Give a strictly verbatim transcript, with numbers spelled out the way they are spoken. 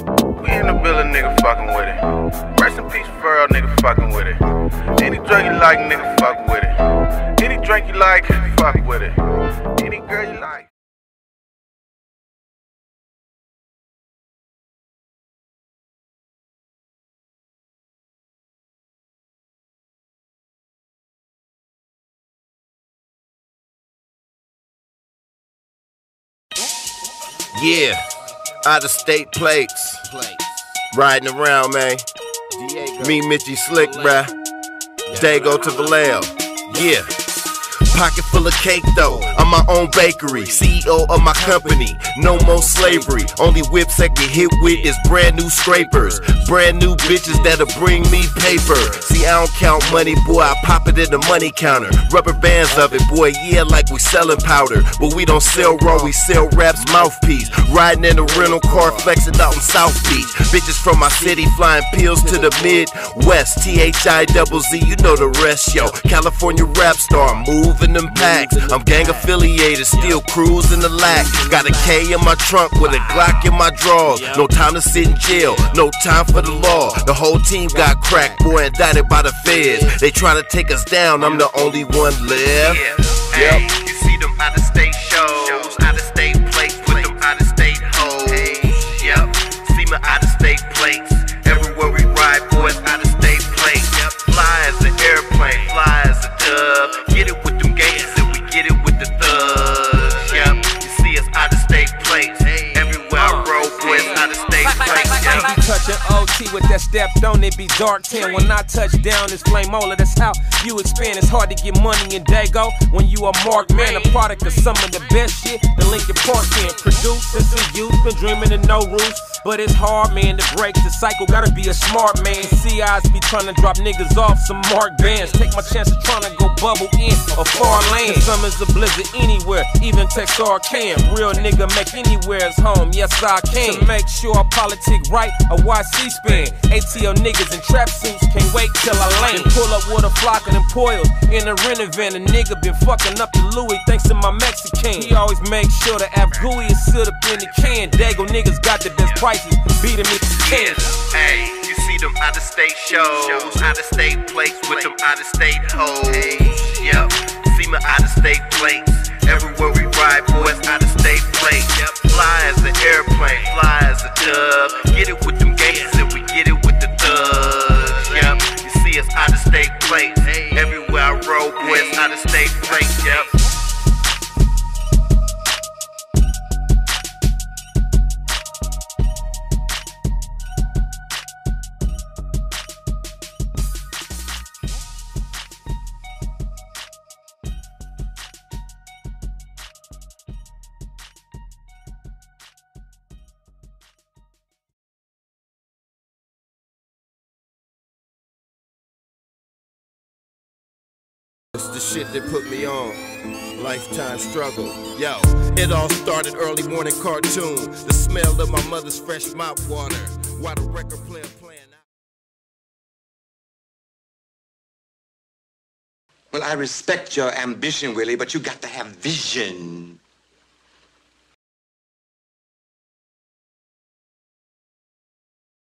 We in the building, nigga, fucking with it. Rest in peace, Pharrell, nigga, fucking with it. Any drug you like, nigga, fuck with it. Any drink you like, fuck with it. Any girl you like. Yeah, out of state plates. Riding around, man. Me, Mitchie Slick, bruh. Dago to Vallejo. Yeah. Pocket full of cake though, I'm my own bakery, C E O of my company, no more slavery. Only whips I get hit with is brand new scrapers, brand new bitches that'll bring me paper. See, I don't count money, boy, I pop it in the money counter. Rubber bands of it, boy, yeah, like we selling powder. But we don't sell raw, we sell raps mouthpiece. Riding in a rental car, flexing out in South Beach. Bitches from my city flying pills to the Midwest. T H I double Z, you know the rest, yo. California rap star, moving them packs. I'm gang affiliated, still cruising the lack. Got a K in my trunk with a Glock in my drawers. No time to sit in jail, no time for the law. The whole team got cracked, boy, indicted by the feds. They try to take us down, I'm the only one left. Yep. You see them out of state shows, out of state plates with them out of state hoes. Yep. See my out of state plates. Everywhere we ride, boys, out of state plates. Yep. Fly as an airplane, fly as a dove. Get it with them gangsters and we get it with the thugs. Yep. You see us out of state plates. Everywhere I roll, boys, out of state plates. Yep. Be touching O T with that step, don't it be dark ten. When I touch down, it's flameola, that's how you expand. It's hard to get money in Dago when you a marked man, a product of some of the best shit that Linkin Park can produce. Since a youth, been dreaming of no roof, but it's hard, man, to break the cycle. Gotta be a smart man. C Is be trying to drop niggas off some marked bands. Take my chances trying to go bubble in a far land. Summer's a blizzard anywhere, even Texarkana. Real nigga make anywhere is home, yes I can. To make sure I politic right, a Y C span. A T L niggas in trap suits, can't wait till I land. Pull up with a flock of them poils in a rental van. A nigga been fucking up the Louis thanks to my Mexican. He always make sure the Afghouis is sit up in the can. Dago niggas got the best prices, beat him if you can. Hey, you see them out of state shows, out of state plates with them out of state hoes. Yep. See my out of state plates. Everywhere we ride, boys, out of state plates. Yep. Fly as an airplane, fly as a dove. Get it with them gangsters and we get it with the thugs. Yep. You see us out of state plates. Everywhere I roll, boys, out of state plates. Yep. It's the shit that put me on. Lifetime struggle. Yo, it all started early morning cartoon. The smell of my mother's fresh mop water. While the record player playing out. Well, I respect your ambition, Willie, but you got to have vision.